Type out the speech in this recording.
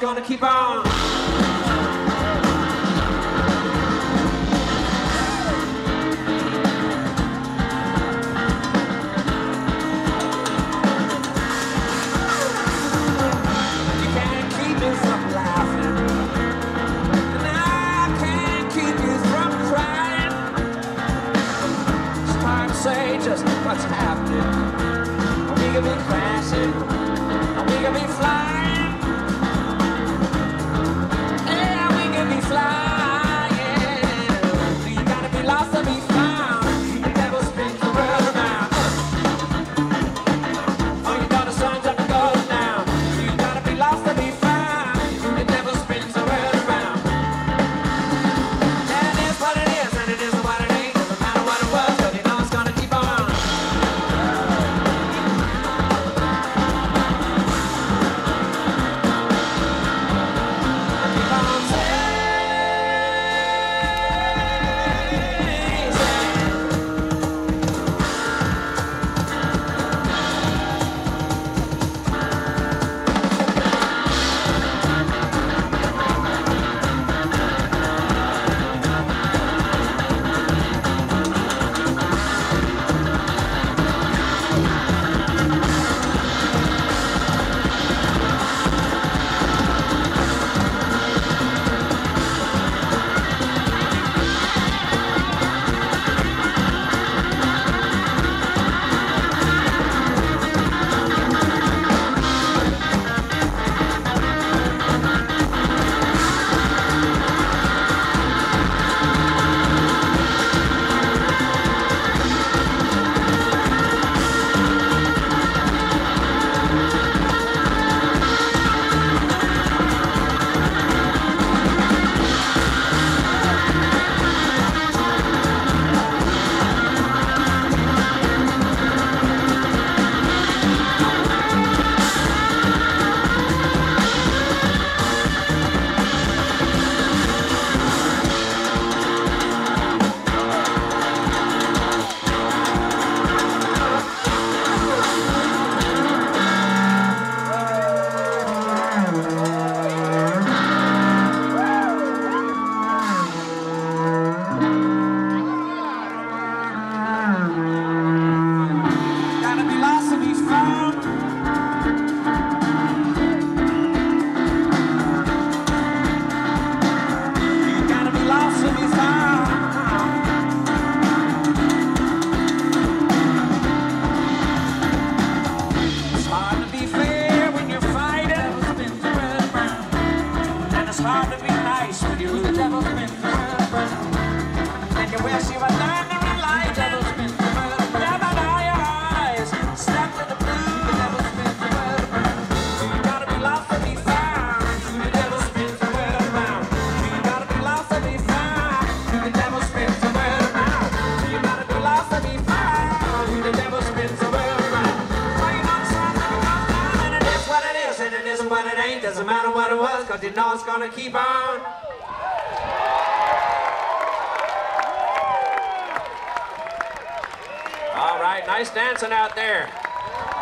gonna keep on. You can't keep me from laughing, and I can't keep you from crying. It's hard to say just what's happening. We could be crashing, we could be flying. Yeah, we could be flying. You gotta be lost to be found. The devil spins the world around. Oh, you know the sun's up and goes down. You gotta be lost to be found. The devil spins the world around. And it is what it is, and it isn't what it ain't. Doesn't matter what it was, 'cause you know it's gonna keep on. Doesn't matter what it was, 'cause you know it's gonna keep on. All right, nice dancing out there.